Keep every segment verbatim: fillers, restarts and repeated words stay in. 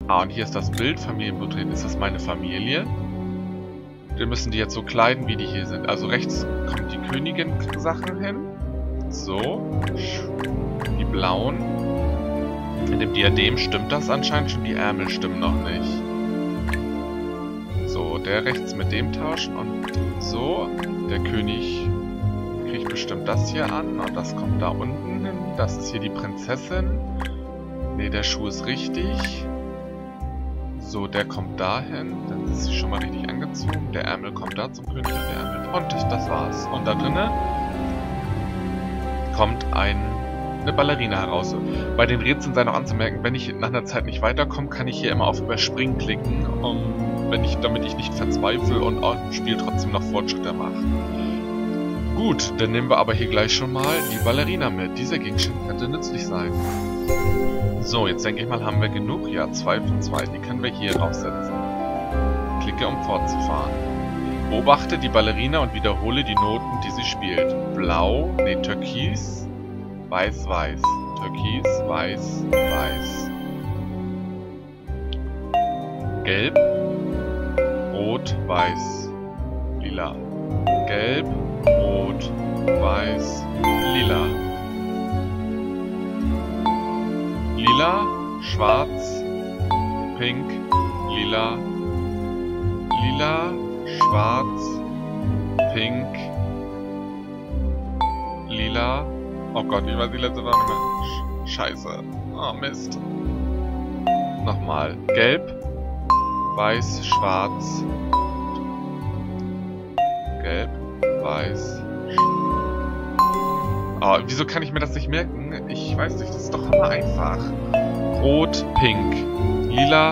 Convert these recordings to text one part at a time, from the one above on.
Ah, und hier ist das Bild, Familienporträt. Ist das meine Familie? Wir müssen die jetzt so kleiden, wie die hier sind. Also rechts kommt die Königin-Sachen hin. So. Die blauen. In dem Diadem stimmt das anscheinend schon, die Ärmel stimmen noch nicht. So, der rechts mit dem tauschen und so. Der König kriegt bestimmt das hier an und das kommt da unten hin. Das ist hier die Prinzessin. Ne, der Schuh ist richtig. So, der kommt dahin. Dann ist sie schon mal richtig angezogen. Der Ärmel kommt da zum König und der Ärmel. Und das war's. Und da drinnen kommt ein, eine Ballerina heraus. Bei den Rätseln sei noch anzumerken, wenn ich nach einer Zeit nicht weiterkomme, kann ich hier immer auf Überspringen klicken, um, wenn ich, damit ich nicht verzweifle und auch im Spiel trotzdem noch Fortschritte mache. Gut, dann nehmen wir aber hier gleich schon mal die Ballerina mit. Dieser Gegenstand könnte nützlich sein. So, jetzt denke ich mal, haben wir genug. Ja, zwei von zwei. Die können wir hier raussetzen. Klicke, um fortzufahren. Beobachte die Ballerina und wiederhole die Noten, die sie spielt. Blau, nee, Türkis, Weiß, Weiß. Türkis, Weiß, Weiß. Gelb, Rot, Weiß, Lila. Gelb, Rot, Weiß, Lila. Lila, Schwarz, Pink, Lila. Lila, Schwarz, Pink, Lila. Oh Gott, wie war die letzte Runde? Sch Scheiße. Oh Mist. Nochmal. Gelb, Weiß, Schwarz. Gelb, Weiß. Oh, wieso kann ich mir das nicht merken? Ich weiß nicht, das ist doch immer einfach. Rot, Pink, Lila.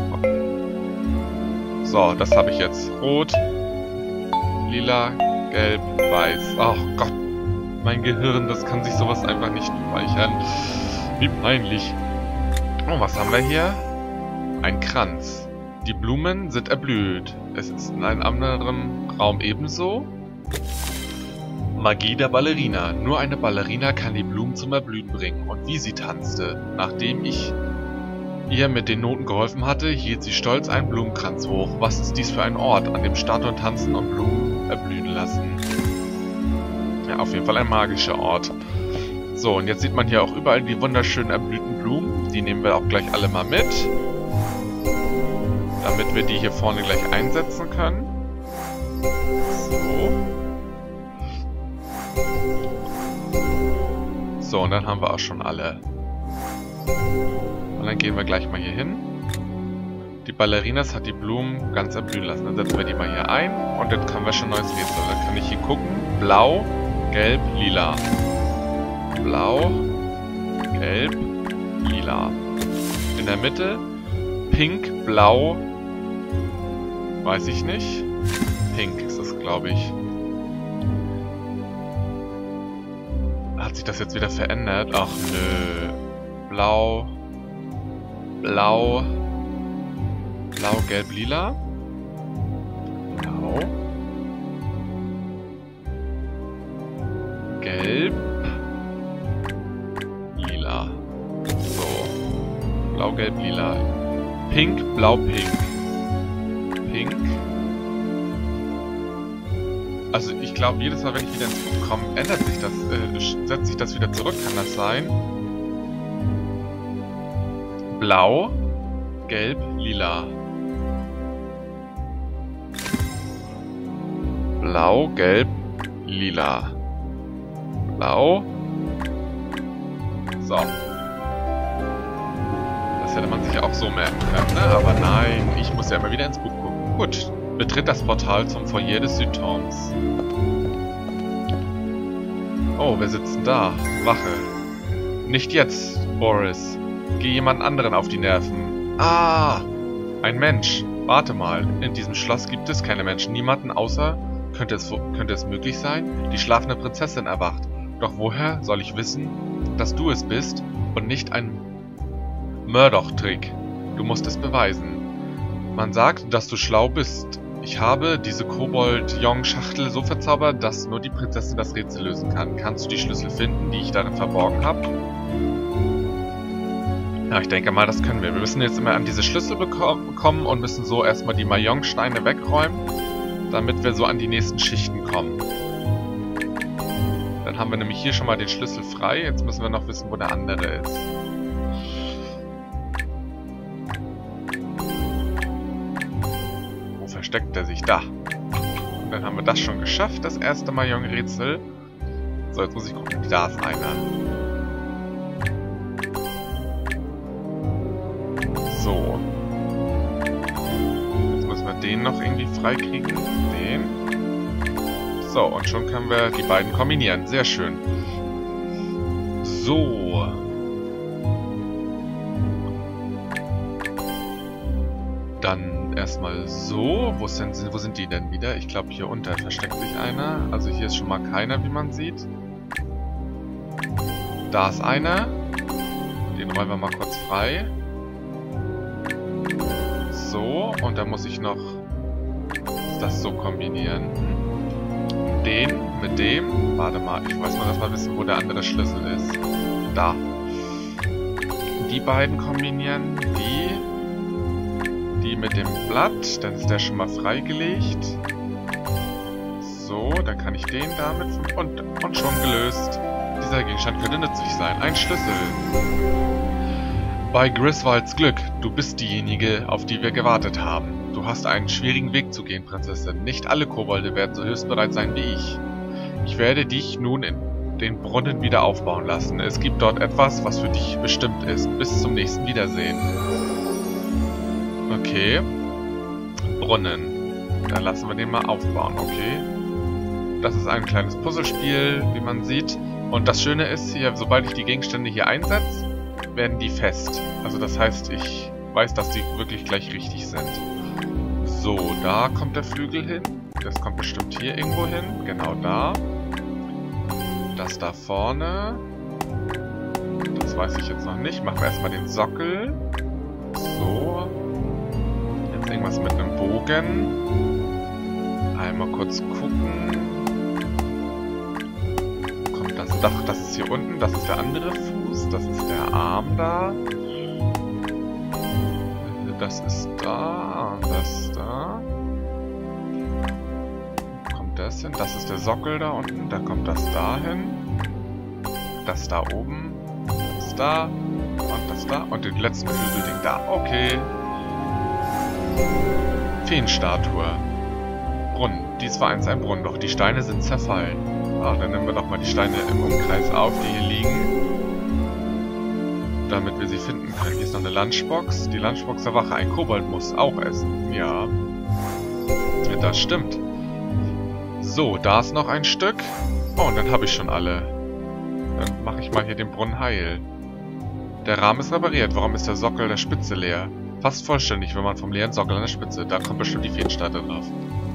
So, das habe ich jetzt. Rot, Lila, Gelb, Weiß. Oh Gott. Mein Gehirn, das kann sich sowas einfach nicht speichern. Wie peinlich. Oh, was haben wir hier? Ein Kranz. Die Blumen sind erblüht. Es ist in einem anderen Raum ebenso. Magie der Ballerina. Nur eine Ballerina kann die Blumen zum Erblühen bringen. Und wie sie tanzte. Nachdem ich ihr mit den Noten geholfen hatte, hielt sie stolz einen Blumenkranz hoch. Was ist dies für ein Ort, an dem Statuen tanzen und Blumen erblühen lassen? Ja, auf jeden Fall ein magischer Ort. So, und jetzt sieht man hier auch überall die wunderschönen erblühten Blumen. Die nehmen wir auch gleich alle mal mit. Damit wir die hier vorne gleich einsetzen können. So. So, und dann haben wir auch schon alle. Und dann gehen wir gleich mal hier hin. Die Ballerinas hat die Blumen ganz erblühen lassen. Dann setzen wir die mal hier ein. Und jetzt können wir schon ein neues Rätsel. Dann kann ich hier gucken. Blau, Gelb, Lila. Blau, Gelb, Lila. In der Mitte Pink, Blau. Weiß ich nicht. Pink ist das, glaube ich. Hat sich das jetzt wieder verändert? Ach nö. Blau. Blau. Blau, Gelb, Lila. Blau. Gelb. Lila. So. Blau, Gelb, Lila. Pink, Blau, Pink. Pink. Also ich glaube, jedes Mal, wenn ich wieder ins Buch komme, ändert sich das, äh, setzt sich das wieder zurück, kann das sein? Blau, Gelb, Lila. Blau, Gelb, Lila. Blau. So. Das hätte man sich ja auch so merken können, ne? Aber nein, ich muss ja immer wieder ins Buch gucken. Gut. Betritt das Portal zum Foyer des Südturms. Oh, wer sitzt denn da? Wache. Nicht jetzt, Boris. Geh jemand anderen auf die Nerven. Ah! Ein Mensch. Warte mal. In diesem Schloss gibt es keine Menschen. Niemanden außer... Könnte es, könnte es möglich sein? Die schlafende Prinzessin erwacht. Doch woher soll ich wissen, dass du es bist und nicht ein Murdoch-Trick? Du musst es beweisen. Man sagt, dass du schlau bist. Ich habe diese Kobold-Jong-Schachtel so verzaubert, dass nur die Prinzessin das Rätsel lösen kann. Kannst du die Schlüssel finden, die ich darin verborgen habe? Ja, ich denke mal, das können wir. Wir müssen jetzt immer an diese Schlüssel bekommen und müssen so erstmal die Mahjong-Steine wegräumen, damit wir so an die nächsten Schichten kommen. Dann haben wir nämlich hier schon mal den Schlüssel frei. Jetzt müssen wir noch wissen, wo der andere ist. Wo versteckt er sich? Da. Und dann haben wir das schon geschafft, das erste Mahjong-Rätsel. So, jetzt muss ich gucken. Da ist einer. So. Jetzt müssen wir den noch irgendwie freikriegen. Den. So, und schon können wir die beiden kombinieren. Sehr schön. So. Dann erstmal so. Wo sind, wo sind die denn wieder? Ich glaube, hier unter versteckt sich einer. Also hier ist schon mal keiner, wie man sieht. Da ist einer. Den räumen wir mal kurz frei. So, und dann muss ich noch das so kombinieren. Den mit dem. Warte mal, ich weiß noch erstmal wissen, wo der andere Schlüssel ist. Da. Die beiden kombinieren. Die. Die mit dem Blatt. Dann ist der schon mal freigelegt. So, dann kann ich den damit. Und, und schon gelöst. Dieser Gegenstand könnte nützlich sein. Ein Schlüssel. Bei Griswolds Glück. Du bist diejenige, auf die wir gewartet haben. Du hast einen schwierigen Weg zu gehen, Prinzessin. Nicht alle Kobolde werden so hilfsbereit sein wie ich. Ich werde dich nun in den Brunnen wieder aufbauen lassen. Es gibt dort etwas, was für dich bestimmt ist. Bis zum nächsten Wiedersehen. Okay. Brunnen. Dann lassen wir den mal aufbauen, okay. Das ist ein kleines Puzzlespiel, wie man sieht. Und das Schöne ist hier, sobald ich die Gegenstände hier einsetze, werden die fest. Also das heißt, ich weiß, dass die wirklich gleich richtig sind. So, da kommt der Flügel hin. Das kommt bestimmt hier irgendwo hin. Genau da. Das da vorne. Das weiß ich jetzt noch nicht. Machen wir erstmal den Sockel. So. Jetzt irgendwas mit einem Bogen. Einmal kurz gucken. Kommt das Dach? Das ist hier unten. Das ist der andere Fuß. Das ist der Arm da. Das ist da. Und das da. Kommt das hin? Das ist der Sockel da unten. Da kommt das da hin. Das da oben. Das da. Und das da. Und den letzten Flügelding da. Okay. Feenstatue. Brunnen. Dies war einst ein Brunnen, doch die Steine sind zerfallen. Ah, dann nehmen wir doch mal die Steine im Umkreis auf, die hier liegen. Damit wir sie finden können. Hier ist noch eine Lunchbox. Die Lunchbox der Wache. Ein Kobold muss auch essen. Ja. Das stimmt. So, da ist noch ein Stück. Oh, und dann habe ich schon alle. Dann mache ich mal hier den Brunnen heil. Der Rahmen ist repariert. Warum ist der Sockel der Spitze leer? Fast vollständig, wenn man vom leeren Sockel an der Spitze. Da kommt bestimmt die Feenstatue drauf.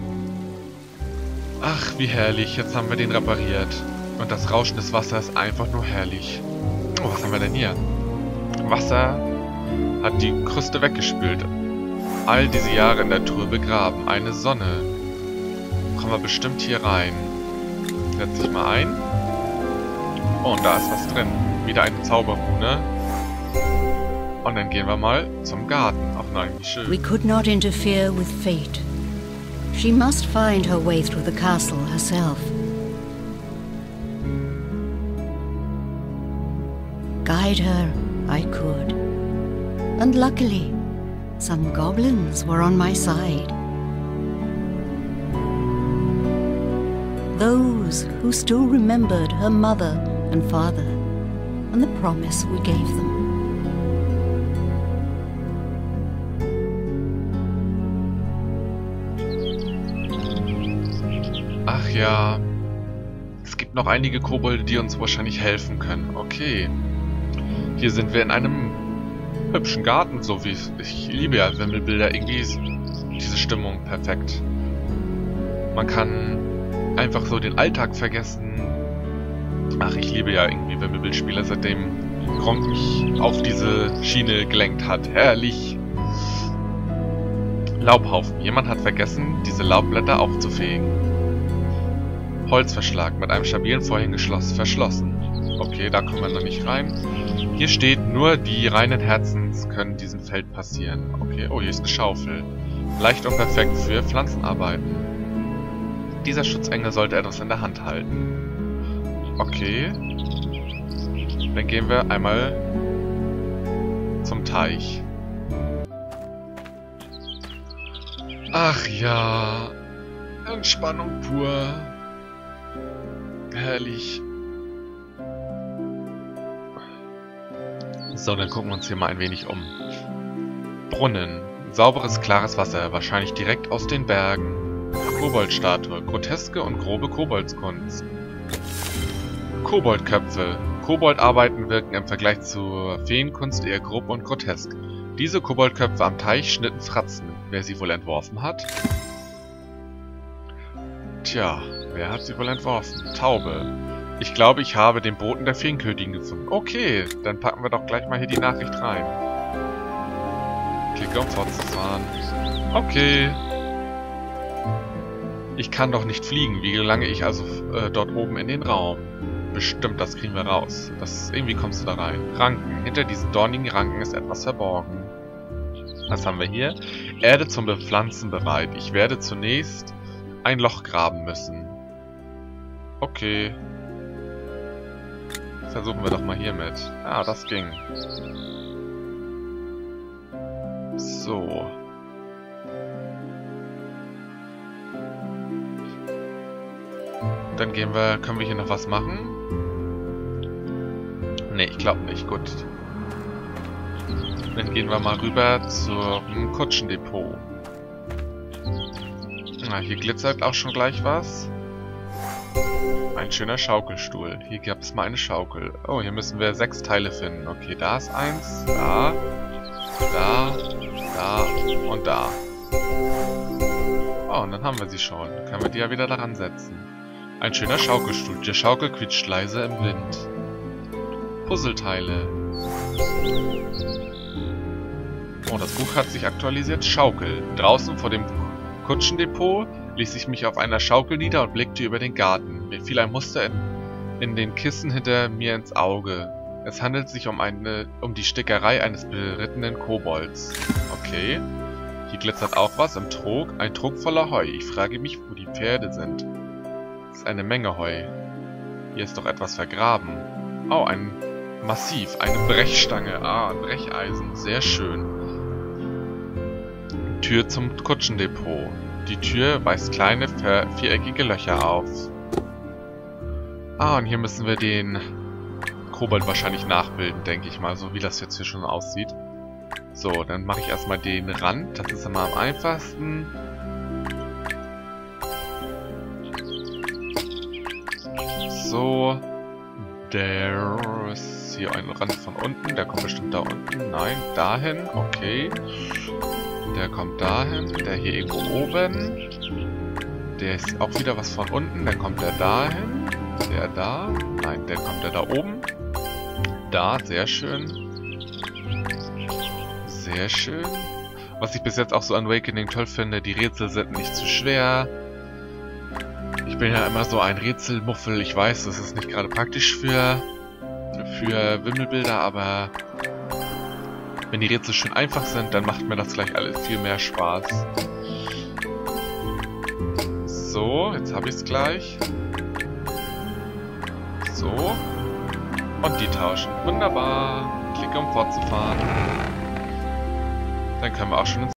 Ach, wie herrlich. Jetzt haben wir den repariert. Und das Rauschen des Wassers ist einfach nur herrlich. Oh, was haben wir denn hier? Wasser hat die Kruste weggespült. All diese Jahre in der Truhe begraben. Eine Sonne. Kommen wir bestimmt hier rein. Setz dich mal ein. Oh, und da ist was drin. Wieder eine Zauberrune. Und dann gehen wir mal zum Garten. Ach nein, wie schön. We could not interfere with fate. She must find her way through the castle herself. Guide her, I could. And luckily, some goblins were on my side. Those who still remembered her mother and father and the promise we gave them. Ach ja, es gibt noch einige Kobolde, die uns wahrscheinlich helfen können. Okay. Hier sind wir in einem hübschen Garten, so wie ich, ich liebe ja Wimmelbilder. Irgendwie ist diese Stimmung perfekt. Man kann einfach so den Alltag vergessen. Ach, ich liebe ja irgendwie Wimmelbildspiele, seitdem Gronk mich auf diese Schiene gelenkt hat. Herrlich. Laubhaufen. Jemand hat vergessen, diese Laubblätter aufzufegen. Holzverschlag mit einem stabilen Vorhängeschloss verschlossen. Okay, da kommen wir noch nicht rein. Hier steht, nur die reinen Herzens können diesem Feld passieren. Okay, oh, hier ist eine Schaufel. Leicht und perfekt für Pflanzenarbeiten. Dieser Schutzengel sollte etwas in der Hand halten. Okay. Dann gehen wir einmal zum Teich. Ach ja. Entspannung pur. Herrlich. So, dann gucken wir uns hier mal ein wenig um. Brunnen. Sauberes, klares Wasser. Wahrscheinlich direkt aus den Bergen. Koboldstatue. Groteske und grobe Koboldskunst. Koboldköpfe. Koboldarbeiten wirken im Vergleich zur Feenkunst eher grob und grotesk. Diese Koboldköpfe am Teich schnitten Fratzen. Wer sie wohl entworfen hat? Tja, wer hat sie wohl entworfen? Taube. Ich glaube, ich habe den Boten der Feenkönigin gefunden. Okay, dann packen wir doch gleich mal hier die Nachricht rein. Klicke, um fortzufahren. Okay. Ich kann doch nicht fliegen. Wie gelange ich also äh, dort oben in den Raum? Bestimmt, das kriegen wir raus. Das, irgendwie kommst du da rein. Ranken. Hinter diesen dornigen Ranken ist etwas verborgen. Was haben wir hier? Erde zum Bepflanzen bereit. Ich werde zunächst ein Loch graben müssen. Okay. Versuchen wir doch mal hiermit. Ah, das ging. So. Dann gehen wir... Können wir hier noch was machen? Ne, ich glaube nicht. Gut. Dann gehen wir mal rüber zum Kutschendepot. Na, hier glitzert auch schon gleich was. Ein schöner Schaukelstuhl. Hier gab es mal eine Schaukel. Oh, hier müssen wir sechs Teile finden. Okay, da ist eins. Da. Da. Da. Und da. Oh, und dann haben wir sie schon. Dann können wir die ja wieder daran setzen. Ein schöner Schaukelstuhl. Der Schaukel quietscht leise im Wind. Puzzleteile. Oh, das Buch hat sich aktualisiert. Schaukel. Draußen vor dem Kutschendepot ließ ich mich auf einer Schaukel nieder und blickte über den Garten. Mir fiel ein Muster in, in den Kissen hinter mir ins Auge. Es handelt sich um eine um die Stickerei eines berittenen Kobolds. Okay. Hier glitzert auch was im Trog. Ein Trog voller Heu. Ich frage mich, wo die Pferde sind. Das ist eine Menge Heu. Hier ist doch etwas vergraben. Oh, ein Massiv. Eine Brechstange. Ah, ein Brecheisen. Sehr schön. Tür zum Kutschendepot. Die Tür weist kleine, viereckige Löcher auf. Ah, und hier müssen wir den Kobold wahrscheinlich nachbilden, denke ich mal, so wie das jetzt hier schon aussieht. So, dann mache ich erstmal den Rand. Das ist immer am einfachsten. So. Der ist hier ein Rand von unten. Der kommt bestimmt da unten. Nein, dahin. Okay. Der kommt dahin. Der hier irgendwo oben. Der ist auch wieder was von unten. Dann kommt der dahin. Der da. Nein, der kommt der da oben. Da, sehr schön. Sehr schön. Was ich bis jetzt auch so an Awakening toll finde, die Rätsel sind nicht zu schwer. Ich bin ja immer so ein Rätselmuffel. Ich weiß, das ist nicht gerade praktisch für, für Wimmelbilder, aber wenn die Rätsel schön einfach sind, dann macht mir das gleich alles viel mehr Spaß. So, jetzt habe ich es gleich. So. Und die tauschen. Wunderbar. Klicke, um fortzufahren. Dann können wir auch schon ins